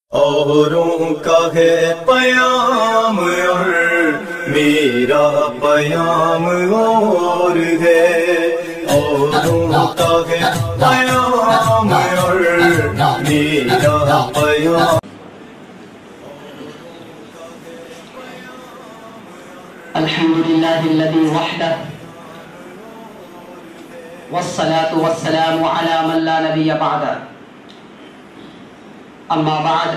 اوروں کا ہے پیام اور میرا پیام اور ہے، اوروں کا ہے پیام اور میرا پیام۔ الحمدللہ الذی وحدہ والصلاة والسلام علی من لا نبی بعدہ، اما بعد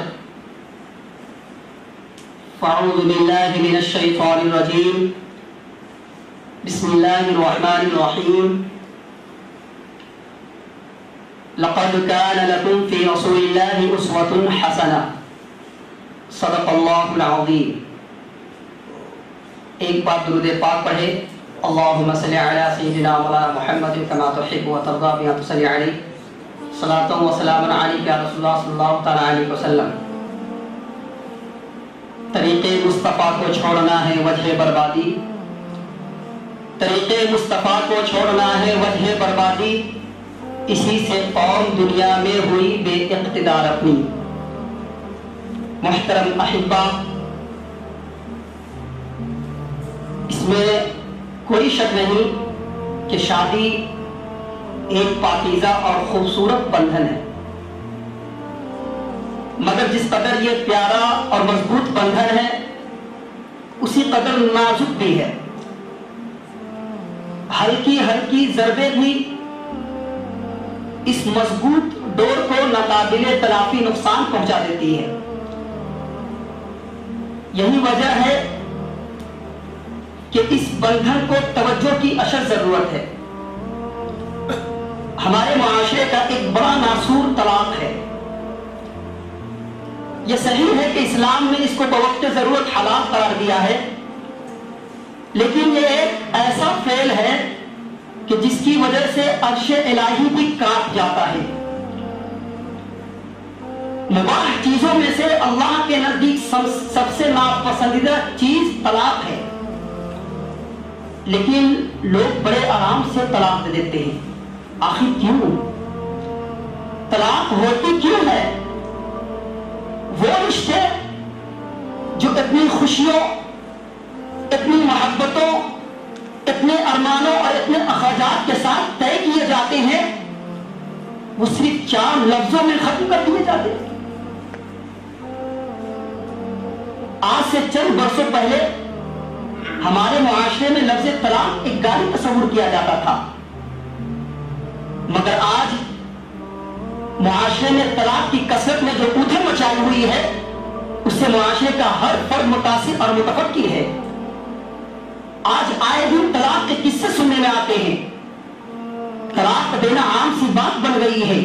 فاعوذ باللہ من الشیطان الرجیم، بسم اللہ الرحمن الرحیم۔ لقد كان لكم في رسول الله أسوة حسنة، صدق اللہ العظیم۔ ایک بار درود پاک پڑھے، اللہم صلی علی سیدنا مولانا محمد کما تحب و ترضی بما تصلی علیہ، صلاۃ و سلام علیک یا رسول اللہ صلی اللہ تعالی علیہ وسلم۔ طریق مصطفیٰ کو چھوڑنا ہے وجہ بربادی، طریق مصطفیٰ کو چھوڑنا ہے وجہ بربادی، اسی سے قوم دنیا میں ہوئی بے اقتدار اپنی۔ محترم احبہ، اس میں کوئی شک نہیں کہ شادی ایک پاکیزہ اور خوبصورت بندھن ہے، مگر جس قدر یہ پیارا اور مضبوط بندھن ہے اسی قدر نازک بھی ہے۔ ہلکی ہلکی ضربیں بھی اس مضبوط ڈور کو ناقابل تلافی نقصان پہنچا دیتی ہے۔ یہی وجہ ہے کہ اس بندھن کو توجہ کی اشد ضرورت ہے۔ ہمارے معاشرے کا ایک بڑا ناسور طلاق ہے۔ یہ صحیح ہے کہ اسلام نے اس کو بوقت ضرورت حلال قرار دیا ہے، لیکن یہ ایک ایسا فعل ہے کہ جس کی وجہ سے عرش الہی بھی کانپ جاتا ہے۔ مباح چیزوں میں سے اللہ کے نزدیک سب سے ناپسندیدہ چیز طلاق ہے، لیکن لوگ بڑے آرام سے طلاق دے دیتے ہیں۔ آخر کیوں؟ طلاق ہوتی کیوں ہے؟ وہ رشتے جو اتنی خوشیوں، اتنی محبتوں، اتنے ارمانوں اور اتنے اخراجات کے ساتھ طے کیے جاتے ہیں، وہ صرف 4 لفظوں میں ختم کر دیے جاتے ہیں۔ آج سے چند برسوں پہلے ہمارے معاشرے میں لفظ طلاق ایک گالی تصور کیا جاتا تھا، مگر آج معاشرے میں طلاق کی کثرت میں جو ادھم مچائی ہوئی ہے اس سے معاشرے کا ہر فرد متاثر اور متفکر ہے۔ آج آئے دن طلاق کے قصے سننے میں آتے ہیں، طلاق دینا عام سی بات بن گئی ہے۔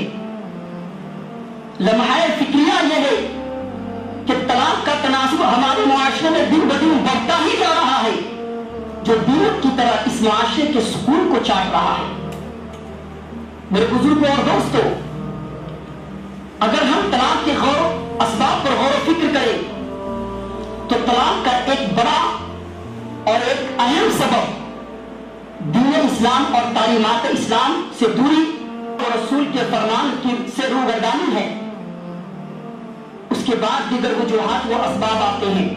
لمحہ فکریہ یہ ہے کہ طلاق کا تناسب ہمارے معاشرے میں دن بدن بڑھتا ہی جا رہا ہے، جو دیوت کی طرح اس معاشرے کے سکون کو چاٹ رہا ہے۔ میرے بزرگوں اور دوستوں، اگر ہم طلاق کے اسباب پر غور و فکر کریں تو طلاق کا ایک بڑا اور ایک اہم سبب دین اسلام اور تعلیمات اسلام سے دوری اور رسول کے فرمان سے روگردانی ہے۔ اس کے بعد دیگر وجوہات و اسباب آتے ہیں۔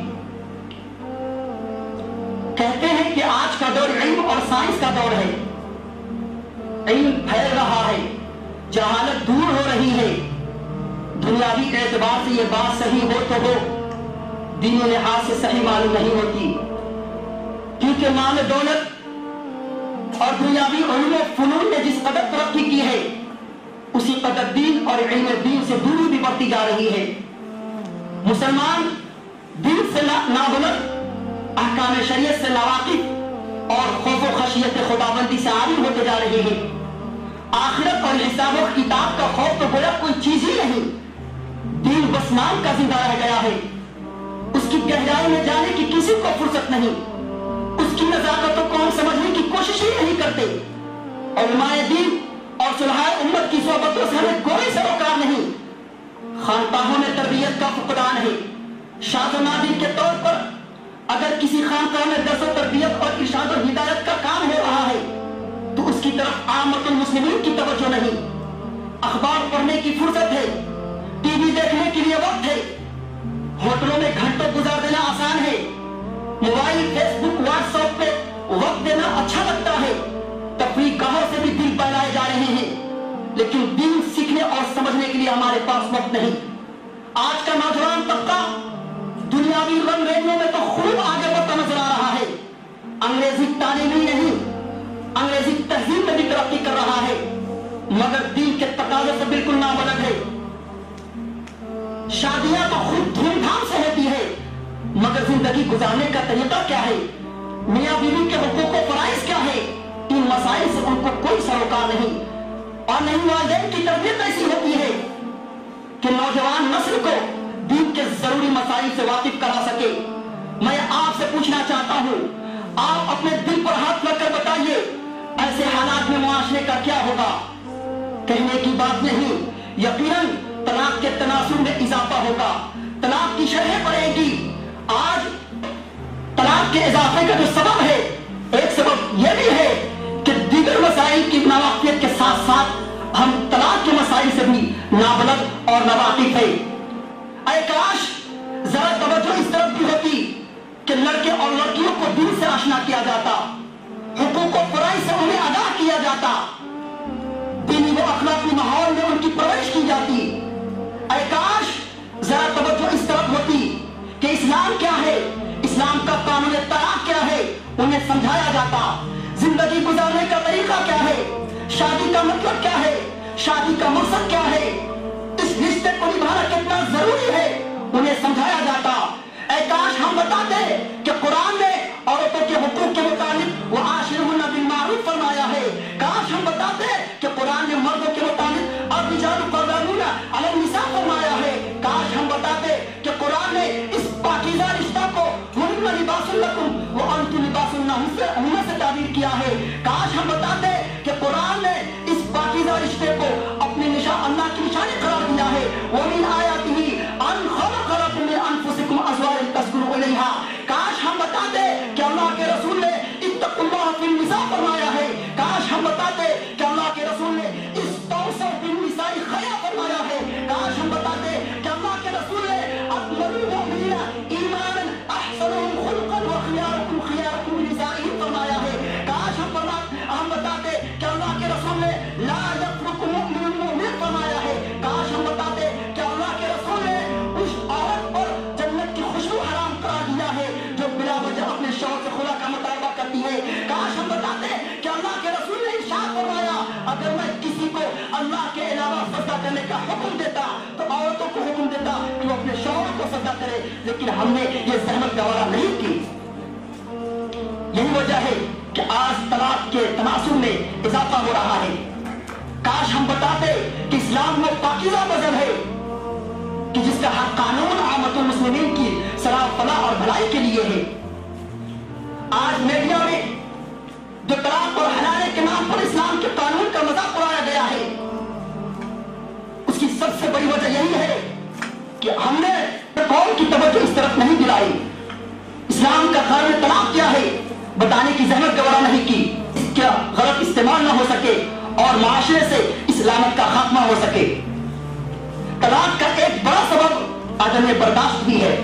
کہتے ہیں کہ آج کا دور علم اور سائنس کا دور ہے، علم پھیل رہا ہے، جہالت دور ہو رہی ہے۔ دنیاوی اعتبار سے یہ بات صحیح ہو تو ہو، دینی لحاظ سے صحیح معلوم نہیں ہوتی، کیونکہ مال دولت اور دنیاوی علوم و فنون نے جس قدر ترقی کی ہے اسی قدر دین اور علم دین سے دوری بھی بڑھتی جا رہی ہے۔ مسلمان دین سے نابلد، احکام شریعت سے ناواقف اور خوف و خشیت خداوندی سے عاری ہوتے جا رہے ہیں۔ آخرت اور حساب و کتاب کا خوف تو گویا کوئی چیز ہی نہیں، دین بس نام کا زندہ رہ گیا ہے۔ اس کی گہرائی میں جانے کی کسی کو فرصت نہیں، اس کی نزاکتوں کو ہم سمجھنے کی کوشش ہی نہیں کرتے۔ علماء دین اور صلحاء امت کی صحبتوں سے ہمیں کوئی سروکار نہیں۔ خانقاہوں میں تربیت کا فقدان ہے۔ شاذ و نادر کے طور پر اگر کسی خانقاہ میں درس و تربیت اور ارشاد و ہدایت کا کام ہو رہا ہے تو اس کی طرف عامت المسلمین کی توجہ نہیں۔ اخبار پڑھنے کی فرصت ہے، ٹی وی دیکھنے کے لیے وقت ہے، तो गुजार देना आसान है, मोबाइल, फेसबुक, व्हाट्सएप पे वक्त देना अच्छा लगता है, तफरीह गाहों से भी दिल बहलाए जा रहे हैं, लेकिन दीन सीखने और समझने के लिए हमारे पास वक्त नहीं। आज का नौजवान तबका दुनियावी रंगरेलियों में तो खूब आगे बढ़ता नजर आ रहा है, अंग्रेजी तालीम ही नहीं, अंग्रेजी तहजीब में भी तरक्की कर रहा है, मगर दीन के तकाज़े से बिल्कुल नाबलद है। शादियां तो खूब धूमधाम से होती है, मगर जिंदगी गुजारने का तरीका क्या है, मियां बीवी के हुकूक व फराइज क्या है, इन मसाइल से उनको कोई सरोकार नहीं। और नहीं वालिदैन की तरबियत ऐसी होती है कि नौजवान नस्ल को दीन के जरूरी मसाइल से वाकिफ करा सके। मैं आपसे पूछना चाहता हूं, आप अपने दिल पर हाथ रखकर बताइए, ऐसे हालात में मुआशरे का क्या होगा? कहने की बात नहीं, यकीनन तलाक के तनासुर में इजाफा होगा, तलाक की शरह बढ़ेगी। आज तलाक के इजाफे का जो सबब है, एक सबब यह भी है कि दीगर मसाइल की नावाकियत के साथ साथ हम तलाक के मसाइल से भी नाबलद और नावाकिफ है। ऐ काश जरा तवज्जो इस तरफ भी होती कि लड़के और लड़कियों को दीन से आशना किया जाता, हुकूक व फराइज से उन्हें अदा किया जाता, दीनी व अखलाकी माहौल में उनकी परवरिश की जाती। ऐ काश जरा तवज्जो इस तरफ होती कि इस्लाम क्या है, इस्लाम का कानून तलाक क्या है, उन्हें समझाया जाता। जिंदगी गुजारने का तरीका क्या है, शादी का मतलब क्या है, शादी का मकसद क्या है, इस रिश्ते को निभाना कितना जरूरी है, उन्हें समझाया जाता। ऐ काश हम बताते कि कुरान ने औरतों के हुकूक के मुताबिक वो आशिरुहुन्ना बिल मारूफ फरमाया है। काश हम बताते कि कुरान ने मर्दों के मुताबिक और रिजालु क़व्वामूना अला निसा फरमाया है। काश हम बताते कि कुरान ने इस पाकीज़ा रिश्ता को हुन्ना लिबासुल लकुम व अंतुम लिबासुल लहुन्ना से ताबीर किया है। काश हम बताते कि कुरान ने इस पाकीज़ा रिश्ते को अपने अल्लाह की निशानी करार दिया है। वो मिन आयातिही अन खलक़ लकुम मिन अनफुसिकुम अज़वाजन तस्कुनु इलैहा। काश हम बताते कि अल्लाह के रसूल ने इत्तक़ुल्लाह फिन निसा फरमाया है। काश हम बताते कि अल्लाह के रसूल ने इस्तौसौ बिन निसाई खैरा फरमाया है। काश हम बताते कि अल्लाह के रसूल ने अकमलुल मुमिनीना ईमानन अहसनुहुम खुलक़न व खियारुकुम खियारुकुम लिनिसाइहिम फरमाया है। काश हम बताते कि अल्लाह के रसूल ने ला यफ्रुकु मुमिनुन मुमिन फरमाया है। काश हम बताते कि अल्लाह के रसूल ने उस औरत पर जन्नत की खुशबू हराम करार दिया है जो बिला वजह अपने शौहर से खुला का मुतालबा करती है। काश हम बताते कि अल्लाह के रसूल ने इरशाद फरमाया, अगर मैं किसी को अल्लाह के अलावा सजदा करने का हुक्म देता तो औरतों को हुक्म देता कि वो अपने शौहर को सजदा करे, लेकिन हमने ये जहमत गवारा नहीं की। यही वजह है कि आज तलाक के तनासुर में इजाफा हो रहा है। काश हम बताते कि इस्लाम में पाकीज़ा मज़हब है कि जिसका हर कानून आमतुल मुस्लिमीन की सलाह फलाह और भलाई के लिए है। आज मीडिया में जो तलाक और हलाले के नाम पर इस्लाम के कानून का मजाक उड़ाया गया है, उसकी सबसे बड़ी वजह यही है कि हमने कौम की तवज्जो इस तरफ नहीं दिलाई। इस्लाम का कानून तलाक क्या है बताने की जहमत गवारा नहीं की, क्या गलत इस्तेमाल ना हो सके और माशरे से इस्लामत का खात्मा हो सके। तलाक का एक बड़ा सबब अदम बर्दाश्त भी है।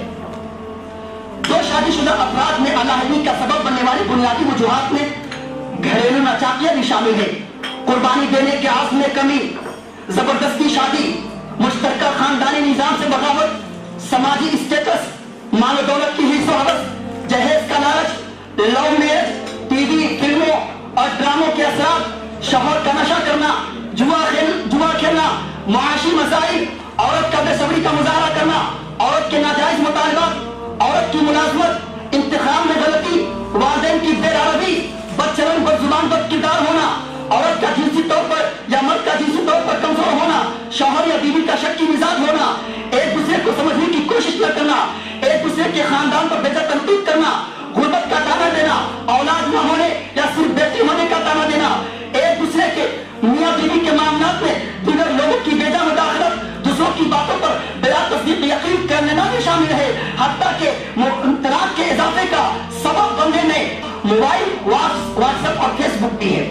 दो शादीशुदा अफराद में अलहदगी का सबब बनने वाली बुनियादी वजूहात में घरेलू नाचाकियां भी शामिल है। कुर्बानी देने के आज़्म में कमी, जबरदस्ती शादी, मुश्तरका खानदानी निजाम से बगावत, समाजी स्टेटस, माल दौलत की हिस्सोहवस, जहेज का लालच, लव मैरिज, टीवी फिल्मों और ड्रामों के असरात, शौहर का नशा करना, जुआ खेलना, मुआशी मसाइल, औरत का बेसब्री का मुजाहरा करना, औरत के नाजायज मुतालबात, औरत की मुलाजमत, इंतखाब में गलती, वालिदैन की बेअदबी, बदचलन बदजुबान बदकिरदार होना, औरत का जिनसी तौर पर या मर्द का जिनसी तौर पर कमजोर होना, शौहर या बीवी का शक्की मिजाज होना, एक दूसरे को समझने की कोशिश न करना, एक दूसरे के खानदान पर बेइज्जत तनकीद करना, गुर्बत का ताना देना, औलाद न होने या सिर्फ बेटी होने का ताना देना, एक दूसरे के मियां बीवी के मामलात में दीगर लोगों की बेजा मुदाखलत, दूसरों की बातों पर बिला तस्दीक यकीन कर लेना भी शामिल है। हत्ता के तलाक के इजाफे का सबब बनने में मोबाइल, व्हाट्सएप और फेसबुक भी है।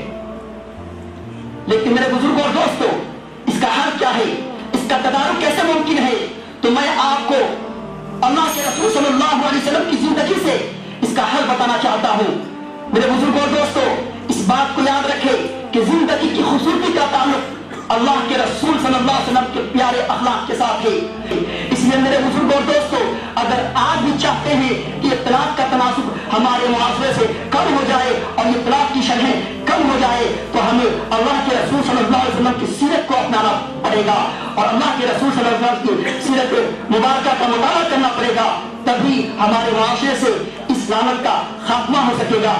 लेकिन मेरे बुजुर्गों और दोस्तों, इसका हल क्या है, इसका तदारुक कैसे मुमकिन है? तो मैं आपको अल्लाह के रसूल सल्लल्लाहु वसल्लम की जिंदगी से इसका हल बताना चाहता हूँ। मेरे बुजुर्गों और दोस्तों, इस बात को याद रखें कि जिंदगी की खूबसूरती का ताल्लुक अल्लाह के रसूल सल्लल्लाहु अलैहि वसल्लम के प्यारे अखलाक के साथ है। इसलिए मेरे बुजुर्गों और दोस्तों, अगर आज भी चाहते हैं कि ये तलाक का तनासुब हमारे मुआशरे से कम हो जाए और ये तलाक की शरहें कम हो जाए, तो हमें अल्लाह के रसूल सल्लल्लाहु अलैहि वसल्लम की सीरत को अपनाना पड़ेगा और अल्लाह के रसूल सल्लल्लाहु अलैहि वसल्लम की सीरत मुबारका का मुताला करना पड़ेगा। तभी हमारे मुआशरे से इस लानत का खात्मा हो सकेगा।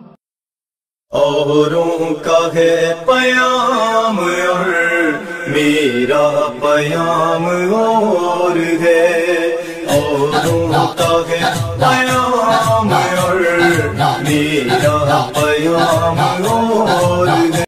औरों का है पयाम और मेरा पयाम और है, औरों का है पयाम और मेरा पयाम और है।